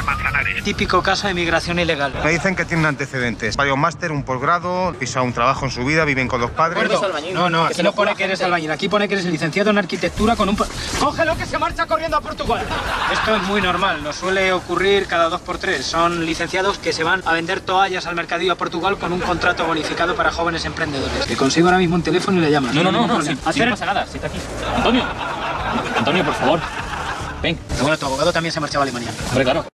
Manzanares. Típico caso de migración ilegal. Me dicen que tienen antecedentes. Varios máster, un posgrado, pisado un trabajo en su vida, viven con los padres. No, aquí no pone que eres albañil. Aquí pone que eres licenciado en arquitectura con un... ¡Cógelo que se marcha corriendo a Portugal! Esto es muy normal, nos suele ocurrir cada 2 por 3. Son licenciados que se van a vender toallas al mercadillo a Portugal con un contrato bonificado para jóvenes emprendedores. Te consigo ahora mismo un teléfono y le llamas. No, sí, no pasa nada, si está aquí. Antonio, por favor, ven. Pero bueno, tu abogado también se marchaba a Alemania. Hombre, claro.